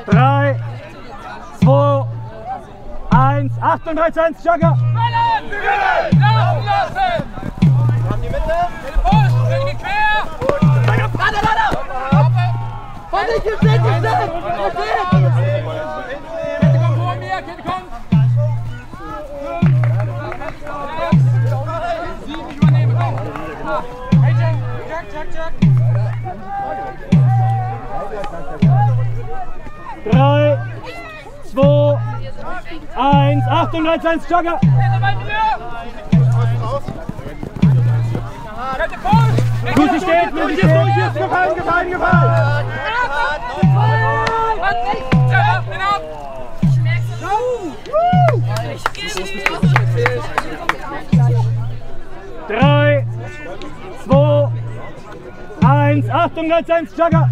3, 2, 1, 38, Jogger! Laufen lassen! Die Mitte! Fuß, bring die quer! Von nicht gesehen! Kette kommt vor mir, Kette kommt! 7, ich übernehme, komm! Hey, Jack! 3, 2, 1, 38, Jogger! Kette Fuß! Lucy steht, Lucy steht! Gefallen! Drei, 2, 1, 38, Jogger!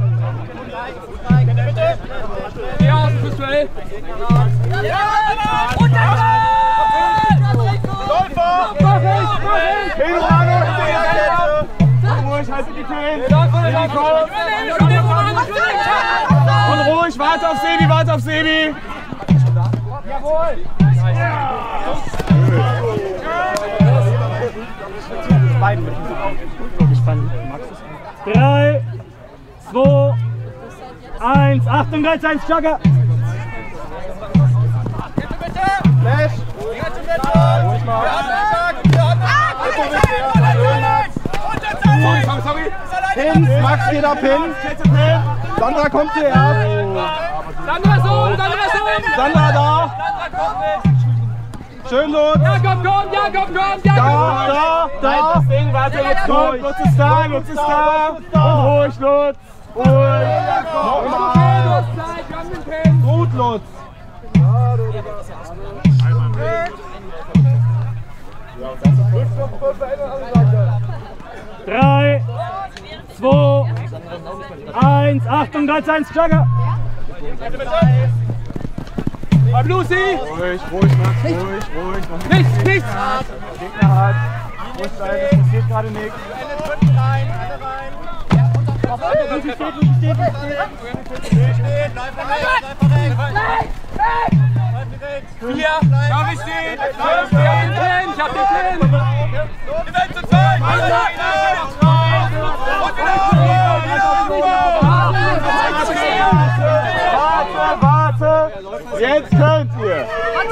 Ja, Fußduell! Läufer! Ruhig, haltet die Tür hin! Und ruhig, warte auf Sebi! Jawohl! Ich fand Max ist 3, 2, 1, 38, Jogger! Flash! Ruhig mal! Sorry! Pin! Max geht ab hin! Sandra kommt zuerst! Sandra Sohn! Sandra da! Schön Lutz! Jakob kommt! Da! Das Ding, warte, Lutz ist da! Und ruhig, Lutz! Ruhig! Nochmal! Gut, Lutz! 3, 2, 1, 38, Jogger! Beim Lucy! Ruhig, Max, ruhig. Nichts! Gegner hat. Ruhig sein, es passiert gerade nichts. Lucy steht! Hier! Darf ich stehen? Ich hab den Pin! Die Welt zu zweit! Warte! Jetzt könnt ihr!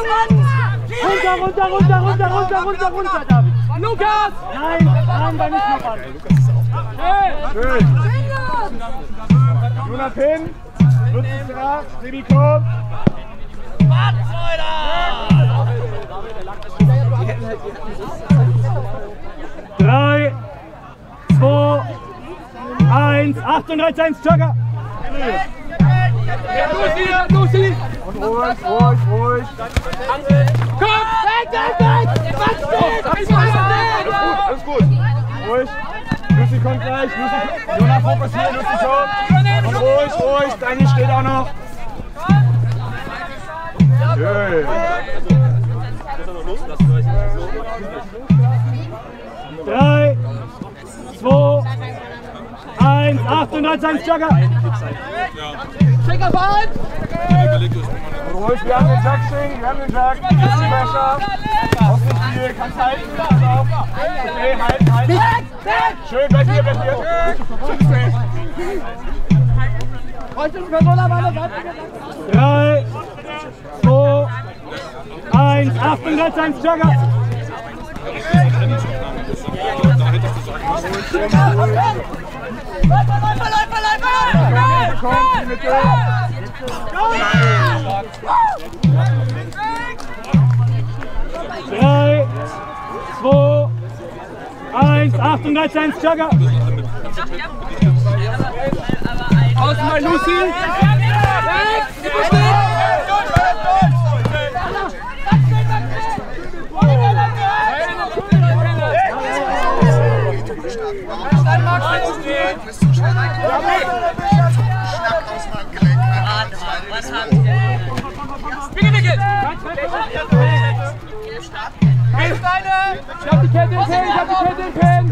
Runter, David! Lukas! Nein, da nicht noch an! Schön! Jonas hin! Lutz ist da! Sebi kommt! 3, 2, 1, 38, Jogger! Lucy! Und ruhig! Komm! Weg! Alles gut! Ruhig! Lucy kommt gleich! Jonas fokussiert! Lucy kommt! Und ruhig! Dani steht auch noch! Schön! 3, 2, 1, 38, Jogger! Checkerband! Ruhig, wir haben den Jack stehen, Smasher. Auf dem Spiel, kannst halten, pass auf. Okay, halten. Schön, bleib hier. Schön straight. 3, 2, 1, 38, Jogger! Drei, 2, 1, 38, Jogger! Außen mal Lucy! Was habt ihr? Winkelwickelt! Ich hab die Kette im Pin!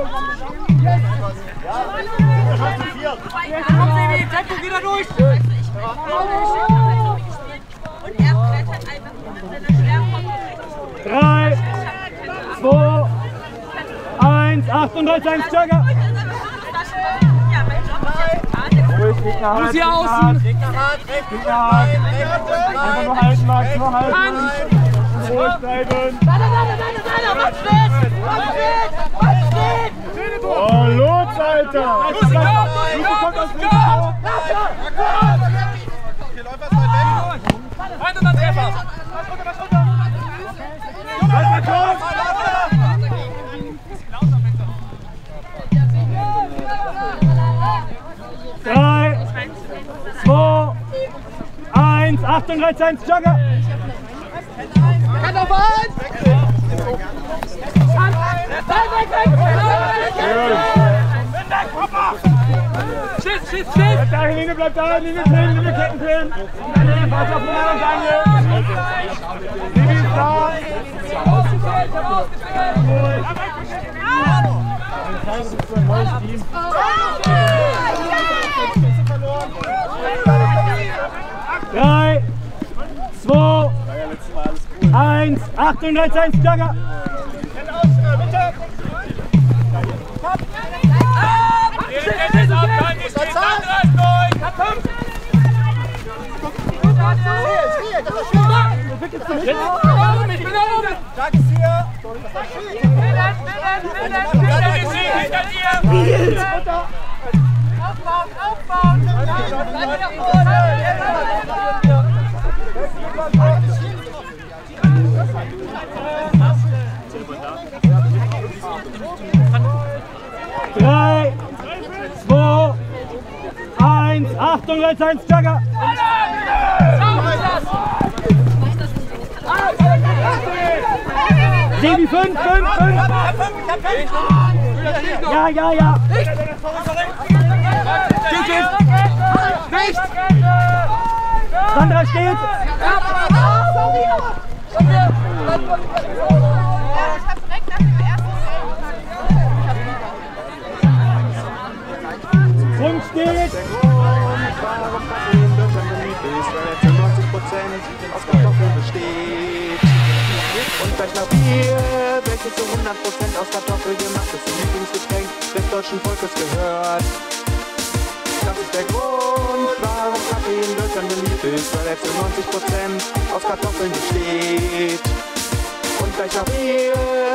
Komm, Baby, Tempo, geh da durch! Und er klettert einfach mit seiner Schwerkraft. 3, 2, 1, Achtung, 3, 1, Jogger! Ja, mein Job ist jetzt gerade. Ruhig, Gegner hart. Lucia außen. Gegner hart. Einfach nur halten, Max, nur halten. Ruhig bleiben. Oh, Lutz, Alter! Lucy, kommt aus dem Risiko. Ein und ein Treffer. Drei, 2, 1, Achtung, 3, 1, Jogger! Kann auf eins. Schiss. Bleibt da, Linie, bleibt da, Linie drin, Linie Ketten drin. Linie, falsch auf den anderen Daniel. Linie ist da. Drei, 2, 1, Achtung, 3, 1, Jogger! Drei, 2, 1, Achtung, 3, 1, Jogger! Sebi, 5. Ja. Nicht! Sandra steht! Und steht! Aus Kartoffeln besteht. Und gleich nach Bier, welches zu 100% aus Kartoffeln gemacht ist, zum Lieblingsgetränk des deutschen Volkes gehört. Das ist der Grund, warum Kaffee in Deutschland beliebt ist, weil er zu 90% aus Kartoffeln besteht. Und gleich nach Bier.